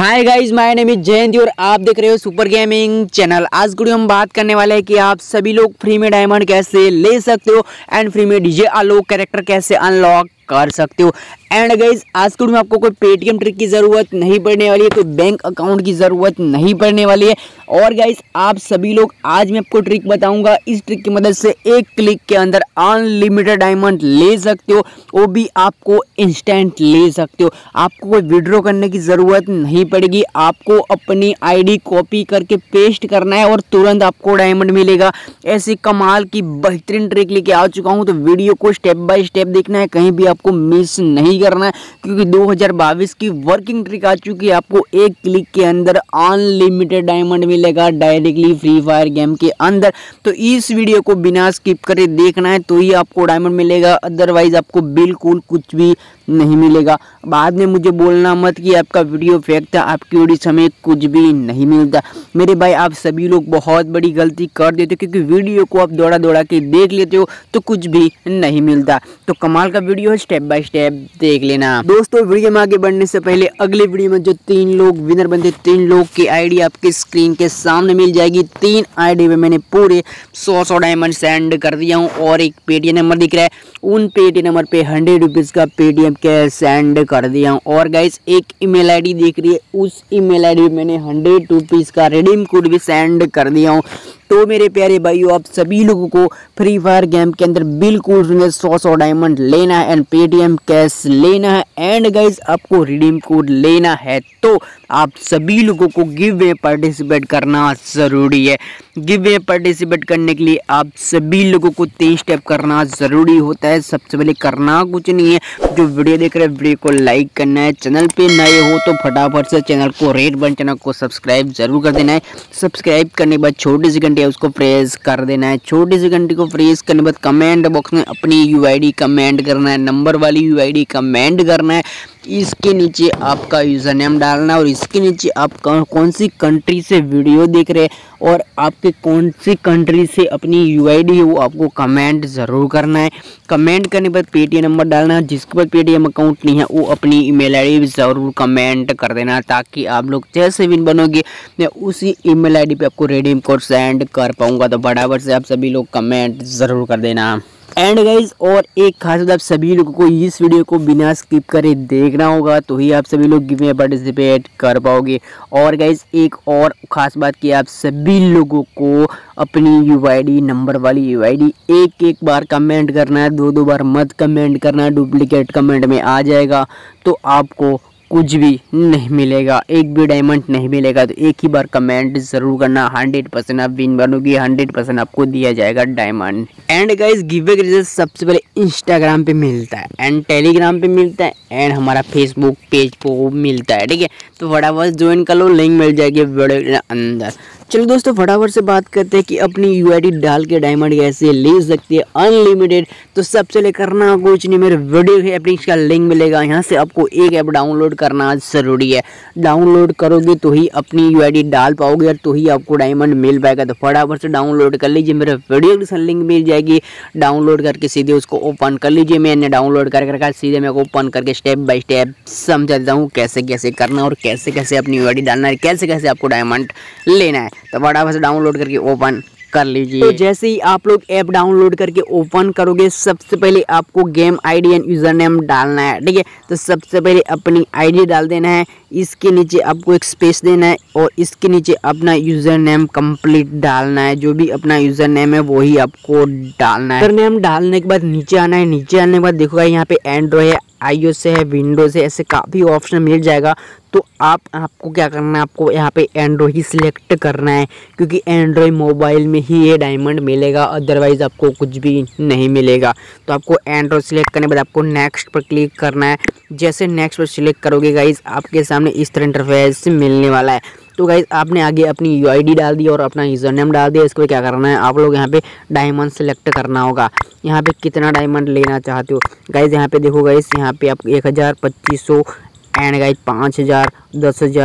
Hi guys, my name is Jayanti और आप देख रहे हो सुपर गेमिंग चैनल। आज वीडियो हम बात करने वाले हैं कि आप सभी लोग फ्री में डायमंड कैसे ले सकते हो एंड फ्री में डीजे आलोक कैरेक्टर कैसे अनलॉक कर सकते हो। एंड गाइज आज के वीडियो में आपको कोई पेटीएम ट्रिक की ज़रूरत नहीं पड़ने वाली है, कोई बैंक अकाउंट की ज़रूरत नहीं पड़ने वाली है। और गाइज आप सभी लोग आज मैं आपको ट्रिक बताऊंगा, इस ट्रिक की मदद से एक क्लिक के अंदर अनलिमिटेड डायमंड ले सकते हो, वो भी आपको इंस्टेंट ले सकते हो। आपको कोई विड्रॉ करने की ज़रूरत नहीं पड़ेगी, आपको अपनी आईडी कॉपी करके पेस्ट करना है और तुरंत आपको डायमंड मिलेगा। ऐसी कमाल की बेहतरीन ट्रिक लेके आ चुका हूँ, तो वीडियो को स्टेप बाय स्टेप देखना है, कहीं भी आपको मिस नहीं करना है, क्योंकि 2022 की वर्किंग ट्रिक आ चुकी है। आपको एक क्लिक के अंदर अनलिमिटेड डायमंड मिलेगा डायरेक्टली फ्री फायर गेम के अंदर। तो इस वीडियो को बिना स्किप करे देखना है, तो ही आपको डायमंड मिलेगा, अदरवाइज आपको बिल्कुल कुछ भी नहीं मिलेगा। बाद में मुझे बोलना मत कि आपका वीडियो फेक था, आपकी वीडियो से हमें कुछ भी नहीं मिलता। मेरे भाई आप सभी लोग बहुत बड़ी गलती कर देते हो, क्योंकि वीडियो को आप दौड़ा दौड़ा के देख लेते हो तो कुछ भी नहीं मिलता। तो कमाल का वीडियो है, स्टेप बाय स्टेप देख लेना। दोस्तों वीडियो में आगे बढ़ने से पहले अगले वीडियो में जो 3 लोग विनर बनते, 3 लोग की आईडी आपके स्क्रीन के सामने मिल जाएगी। 3 आईडी में मैंने पूरे 100 डायमंड सेंड कर दिया हूँ और एक पेटीएम नंबर दिख रहा है, उन पेटीएम नंबर पे 100 रुपीज़ का पेटीएम कैश सेंड कर दिया हूँ। और गाइस एक ईमेल आईडी दिख रही है, उस ईमेल आईडी में मैंने 100 रुपीज़ का रिडीम कोड भी सेंड कर दिया हूँ। तो मेरे प्यारे भाइयों, आप सभी लोगों को फ्री फायर गेम के अंदर बिल्कुल 100 डायमंड लेना है एंड पेटीएम कैश लेना है एंड गाइस आपको रिडीम कोड लेना है। तो आप सभी लोगों को गिव वे पार्टिसिपेट करना ज़रूरी है। गिव वे पार्टिसिपेट करने के लिए आप सभी लोगों को 3 स्टेप करना ज़रूरी होता है। सबसे पहले करना कुछ नहीं है, जो वीडियो देख रहे हैं वीडियो को लाइक करना है, चैनल पे नए हो तो फटाफट से चैनल को रेड बटन, चैनल को सब्सक्राइब जरूर कर देना है। सब्सक्राइब करने के बाद छोटी सी घंटी है उसको प्रेस कर देना है। छोटी सी घंटी को प्रेस करने के बाद कमेंट बॉक्स में अपनी यूआईडी कमेंट करना है, नंबर वाली यूआईडी कमेंट करना है। इसके नीचे आपका यूज़र नेम डालना है और इसके नीचे आप कौन सी कंट्री से वीडियो देख रहे हैं और आपके कौन सी कंट्री से अपनी यूआईडी है वो आपको कमेंट ज़रूर करना है। कमेंट करने पर पेटीएम नंबर डालना है, जिसके पास पेटीएम अकाउंट नहीं है वो अपनी ईमेल आईडी भी ज़रूर कमेंट कर देना, ताकि आप लोग जैसे विन बनोगे मैं उसी ईमेल आईडी पे आपको रिडीम कोड सेंड कर पाऊँगा। तो फटाफट से आप सभी लोग कमेंट ज़रूर कर देना। एंड गाइज और एक खास बात, आप सभी लोगों को इस वीडियो को बिना स्किप करे देखना होगा, तो ही आप सभी लोग गिव में पार्टिसिपेट कर पाओगे। और गाइज एक और ख़ास बात कि आप सभी लोगों को अपनी यूआईडी, नंबर वाली यूआईडी एक बार कमेंट करना है, 2 बार मत कमेंट करना है, डुप्लीकेट कमेंट में आ जाएगा तो आपको कुछ भी नहीं मिलेगा, एक भी डायमंड नहीं मिलेगा। तो एक ही बार कमेंट जरूर करना, 100% आप विन बनोगे, 100% आपको दिया जाएगा डायमंड। एंड गाइस गिव का रिजल्ट सबसे पहले इंस्टाग्राम पे मिलता है एंड टेलीग्राम पे मिलता है एंड हमारा फेसबुक पेज पे मिलता है, ठीक है। तो फटाफट ज्वाइन कर लो, लिंक मिल जाएगी वीडियो के अंदर। चलो दोस्तों फटाफट से बात करते हैं कि अपनी यूआईडी डाल के डायमंड कैसे ले सकती है अनलिमिटेड। तो सबसे पहले करना कुछ नहीं, मेरे वीडियो के एप्लीकेशन का लिंक मिलेगा, यहाँ से आपको एक ऐप डाउनलोड करना ज़रूरी है। डाउनलोड करोगे तो ही अपनी यूआईडी डाल पाओगे और तो ही आपको डायमंड मिल पाएगा। तो फटाफट से डाउनलोड कर लीजिए, मेरे वीडियो के लिंक मिल जाएगी, डाउनलोड करके सीधे उसको ओपन कर लीजिए। मैंने डाउनलोड करके रखा, सीधे मैं ओपन करके स्टेप बाय स्टेप समझा देता हूँ कैसे कैसे करना और कैसे कैसे अपनी यूआईडी डालना है, कैसे कैसे आपको डायमंड लेना है। तो फटाफट से डाउनलोड करके ओपन कर लीजिए। तो जैसे ही आप लोग ऐप डाउनलोड करके ओपन करोगे, सबसे पहले आपको game ID and user name डालना है, ठीक है। तो सबसे पहले अपनी आईडी डाल देना है, इसके नीचे आपको एक स्पेस देना है और इसके नीचे अपना यूजर नेम कंप्लीट डालना है। जो भी अपना यूजर नेम है वही आपको डालना है। यूजर नेम डालने के बाद नीचे आना है, नीचे आने के बाद देखोगा यहाँ पे एंड्रॉइड है, iOS है, विंडोज़ है, ऐसे काफ़ी ऑप्शन मिल जाएगा। तो आपको क्या करना है, आपको यहाँ पे एंड्रॉइड ही सिलेक्ट करना है, क्योंकि एंड्रॉइड मोबाइल में ही ये डायमंड मिलेगा, अदरवाइज़ आपको कुछ भी नहीं मिलेगा। तो आपको एंड्रॉइड सिलेक्ट करने के बाद आपको नेक्स्ट पर क्लिक करना है। जैसे नेक्स्ट पर सिलेक्ट करोगे गाइज आपके सामने इस तरह इंटरफेस मिलने वाला है। तो गाइज आपने आगे अपनी यूआईडी डाल दी और अपना यूज़र नेम डाल दिया। इसको क्या करना है, आप लोग यहाँ पे डायमंड सेलेक्ट करना होगा। यहाँ पे कितना डायमंड लेना चाहते हो गाइज, यहाँ पे देखो गाइज, यहाँ पे आप 1000, 2500 एंड गाइज 5000, 10,000,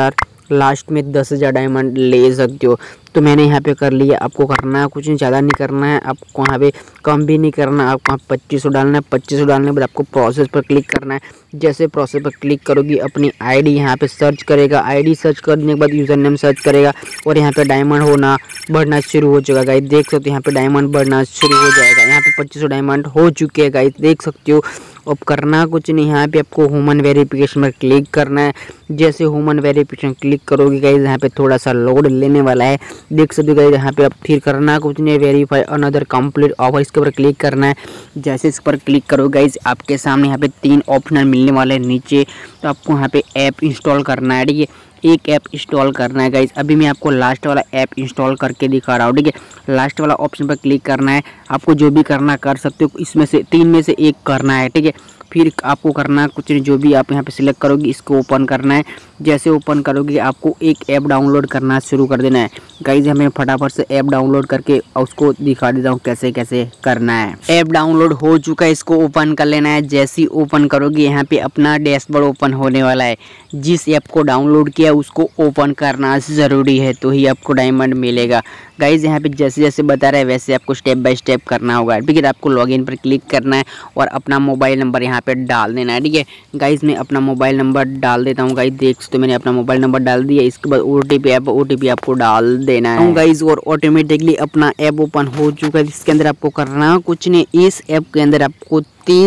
लास्ट में 10,000 डायमंड ले सकते हो। तो मैंने यहाँ पे कर लिया। आपको करना है कुछ नहीं, ज़्यादा नहीं करना है, आपको यहाँ पे कम भी नहीं करना है। आपको 2500 डालना है। 2500 डालने के बाद आपको प्रोसेस पर क्लिक करना है। जैसे प्रोसेस पर क्लिक करोगी अपनी आईडी यहाँ पे सर्च करेगा। आईडी सर्च करने के बाद यूज़र नेम सर्च करेगा और यहाँ पे डायमंड होना बढ़ना शुरू हो जाएगा गाइस। देख सकते हो यहाँ पे डायमंड बढ़ना शुरू हो जाएगा। यहाँ पे 2500 डायमंड हो चुके हैं गाइस, देख सकते हो। अब करना कुछ नहीं, यहाँ पे आपको ह्यूमन वेरिफिकेशन पर क्लिक करना है। जैसे ह्यूमन वेरिफिकेशन क्लिक करोगे गाइस यहाँ पे थोड़ा सा लोड लेने वाला है, देख सकते हो गाइस। यहाँ पे आप फिर करना कुछ नहीं, वेरीफाई अनदर कंप्लीट ऑफर, इसके ऊपर क्लिक करना है। जैसे इस पर क्लिक करोगे गाइस आपके सामने यहाँ पे 3 ऑप्शन मिलने वाले हैं नीचे। तो आपको यहाँ पे ऐप इंस्टॉल करना है, ठीक है। एक ऐप इंस्टॉल करना है गाइस। अभी मैं आपको लास्ट वाला ऐप इंस्टॉल करके दिखा रहा हूँ, ठीक है। लास्ट वाला ऑप्शन पर क्लिक करना है। आपको जो भी करना कर सकते हो, इसमें से 3 में से एक करना है, ठीक है। फिर आपको करना कुछ नहीं, जो भी आप यहाँ पे सिलेक्ट करोगे इसको ओपन करना है। जैसे ओपन करोगे आपको एक ऐप डाउनलोड करना शुरू कर देना है गाइस। हमें फटाफट से ऐप डाउनलोड करके उसको दिखा देता हूँ कैसे कैसे करना है। ऐप डाउनलोड हो चुका है, इसको ओपन कर लेना है। जैसे ही ओपन करोगे यहाँ पे अपना डैशबोर्ड ओपन होने वाला है। जिस ऐप को डाउनलोड किया उसको ओपन करना ज़रूरी है, तो ही आपको डायमंड मिलेगा गाइस। यहाँ पे जैसे जैसे बता रहा है वैसे आपको स्टेप बाय स्टेप करना होगा, ठीक है। आपको लॉगिन पर क्लिक करना है और अपना मोबाइल नंबर यहाँ पे डाल देना है, ठीक है गाइस। मैं अपना मोबाइल नंबर डाल देता हूँ गाइस, देख तो मैंने अपना मोबाइल नंबर डाल दिया। इसके बाद OTP आपको डाल देना है गाइस और ऑटोमेटिकली अपना ऐप ओपन हो चुका है। इसके अंदर आपको करना कुछ नहीं, इस ऐप के अंदर आपको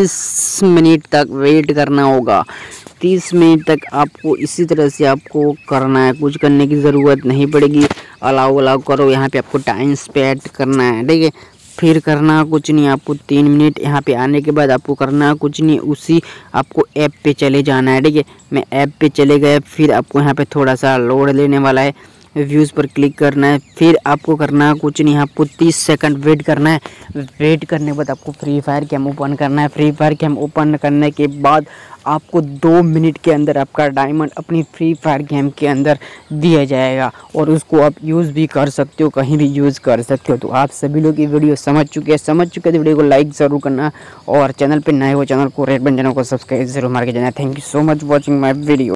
30 मिनट तक वेट करना होगा। 30 मिनट तक आपको इसी तरह से आपको करना है, कुछ करने की ज़रूरत नहीं पड़ेगी। अलाउ करो, यहाँ पे आपको टाइम स्पेंड करना है, ठीक है। फिर करना कुछ नहीं, आपको 3 मिनट यहाँ पे आने के बाद आपको करना कुछ नहीं, उसी आपको ऐप पे चले जाना है, ठीक है। मैं ऐप पे चले गए, फिर आपको यहाँ पे थोड़ा सा लोड लेने वाला है। व्यूज़ पर क्लिक करना है। फिर आपको करना कुछ नहीं, आपको 30 सेकंड वेट करना है। वेट करने के बाद आपको फ्री फायर गेम ओपन करना है। फ्री फायर गेम ओपन करने के बाद आपको 2 मिनट के अंदर आपका डायमंड अपनी फ्री फायर गेम के अंदर दिया जाएगा और उसको आप यूज़ भी कर सकते हो, कहीं भी यूज़ कर सकते हो। तो आप सभी लोग ये वीडियो समझ चुके हैं तो वीडियो को लाइक ज़रूर करना और चैनल पर नए हो चैनल को रेड बटन, चैनल को सब्सक्राइब जरूर मार के जाना। Thank you so much watching my video.